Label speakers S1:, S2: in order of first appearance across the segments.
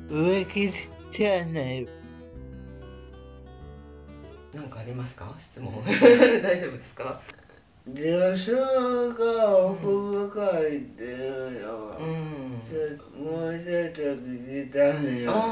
S1: 植木チャンネル。
S2: 何かありますか？質問大丈夫ですか？
S1: 女性が奥深いっていうのは、もうちょっと聞きたいよ。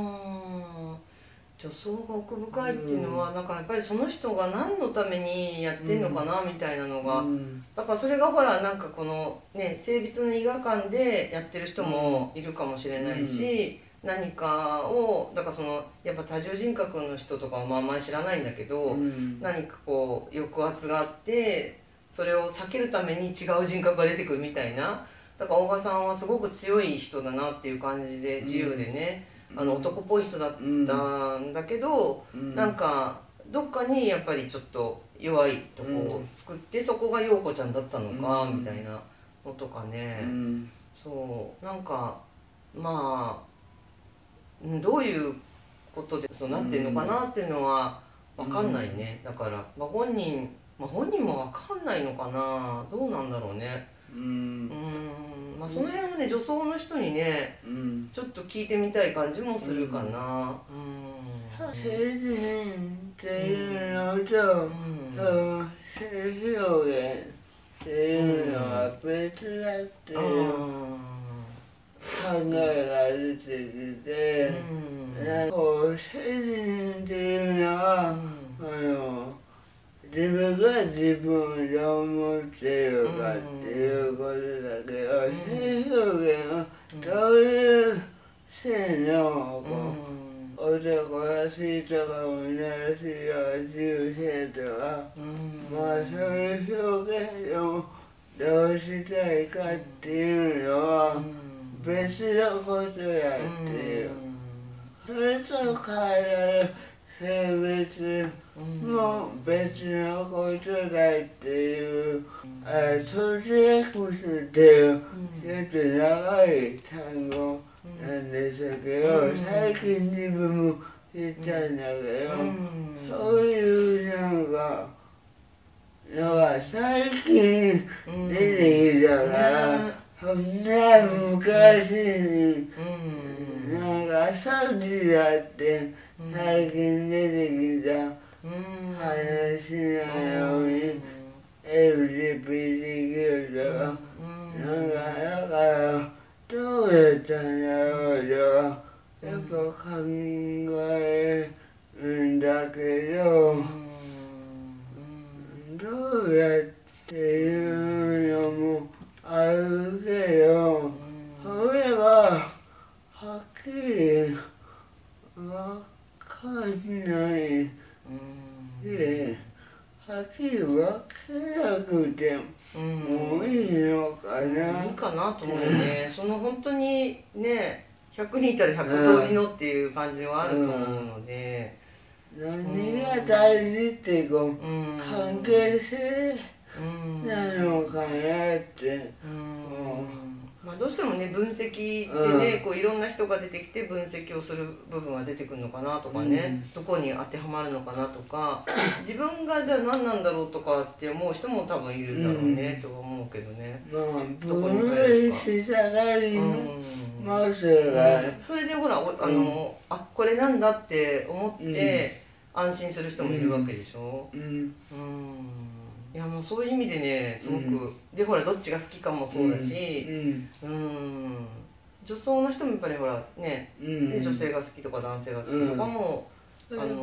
S2: 女装が奥深いっていうのは、なんかやっぱりその人が何のためにやってんのかなみたいなのが、だからそれがほらなんかこのね性別の違和感でやってる人もいるかもしれないし、何かをだからそのやっぱ多重人格の人とかはまああんまり知らないんだけど、何かこう抑圧があってそれを避けるために違う人格が出てくるみたいな。だから大賀さんはすごく強い人だなっていう感じで、自由でね、男っぽい人だったんだけど、なんかどっかにやっぱりちょっと弱いとこを作って、そこが陽子ちゃんだったのかみたいなのとかね、そうなんかまあどういうことでそうなってんのかなっていうのは分かんないね。だから、本人も分かんないのかな、どうなんだろうね。その辺はね女装の人にね、ちょっと聞いてみたい感じもするかな。
S1: 性人っていうのと、性表現っていうのは別だっていう考えが出てきて、性人っていうのは、自分が自分をどう思っているかっていうことだけど、性表現はどういう性の男らしいとか女らしいとか自由性とか、そういう表現をどうしたいかっていうのは別のことやっていう。それと体の性別も別のことだっていう、ソジェクスっていうちょっと長い単語なんですけど、最近自分も知ったんだけど、そういうなんかのが最近出てきたから、そんな昔になんかサウジだって最近出てきた話なのに、LGBTQ とか、だからどうやったんだろうとやっぱ考えるんだけど、どうやっていうのもあるけど、それははっきりわかんないで、はっきり分けなくてもいいのかな。
S2: いいかなと思うよね。その本当にね100人いたら100通りのっていう感じはあると思うので、
S1: 何が大事って関係性なのかなって。
S2: どうしてもね分析でね、こういろんな人が出てきて分析をする部分が出てくるのかなとかね、どこに当てはまるのかなとか、自分がじゃあ何なんだろうとかって思う人も多分いるだろうね、とは思うけどね。
S1: どこに入るか。
S2: それでほらこれなんだって思って安心する人もいるわけでしょ。いやもうそういう意味でねすごく、でほらどっちが好きかもそうだし、女装の人もやっぱりほらね、で女性が好きとか男性が好きとかもあるかな。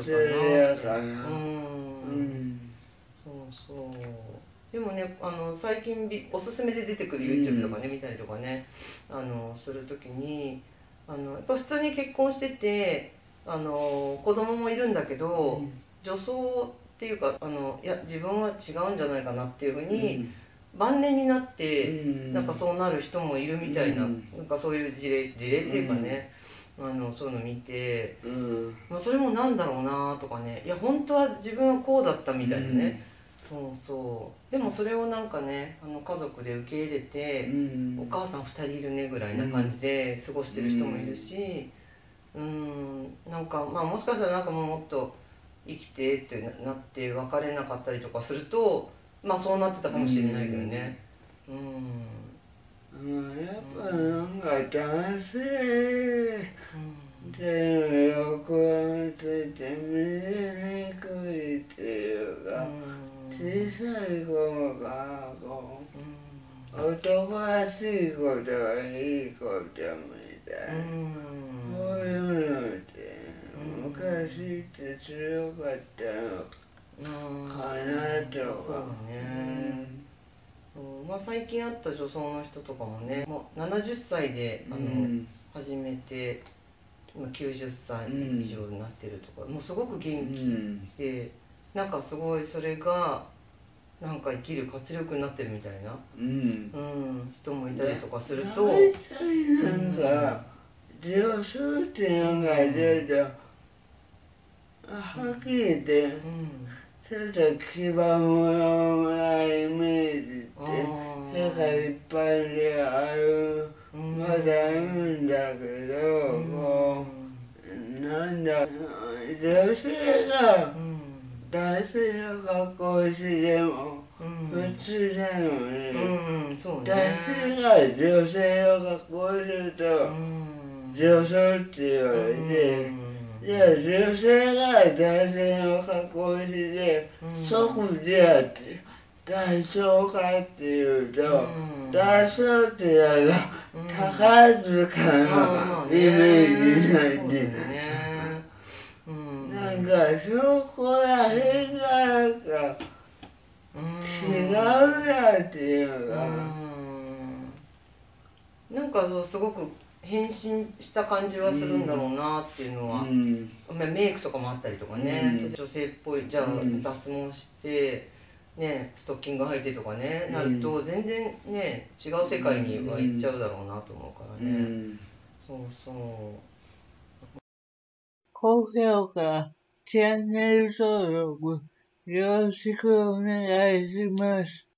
S2: そうそう。でもね最近おすすめで出てくる YouTube とかね見たりとかねする時にやっぱ普通に結婚してて子供もいるんだけど、女装っていうかいや自分は違うんじゃないかなっていうふうに、晩年になってなんかそうなる人もいるみたいな、なんかそういう事例っていうかね、そういうの見て、それもなんだろうなとかね、いや本当は自分はこうだったみたいなね、そうそうでもそれをなんかね家族で受け入れて、お母さん2人いるねぐらいな感じで過ごしてる人もいるし、なんかもしかしたらなんかもっと生きてってなって別れなかったりとかするとそうなってたかもしれないけどね。
S1: やっぱなんか男性たいな、そういうのって昔って強かったのかなとか。
S2: そうだね、まあ、最近会った女装の人とかもね、もう70歳で始めて今90歳以上になってるとか、もうすごく元気で、なんかすごいそれがなんか生きる活力になってるみたいな、人もいたりとかすると、
S1: 大体なんか女装っていうのが出るとはっきり言って、ちょっと牙物なイメージって世界いっぱいである、まだあるんだけど、こうなんだ、女性が男性の格好をしても普通なのに、男性が女性の格好をすると女装って言われて、じゃあ女性が男性の格好をして即であって男装かっていうと、男装っていうのは宝塚のイメージなんで、なんかそこら辺がなんか違うなっていうか、
S2: なんかそうすごく変身した感じはするんだろうなっていうのは、メイクとかもあったりとかね、女性っぽい、じゃあ脱毛してねストッキング履いてとかね、なると全然ね違う世界には行っちゃうだろうなと思うからね、そうそう。
S1: 高評価、チャンネル登録よろしくお願いします。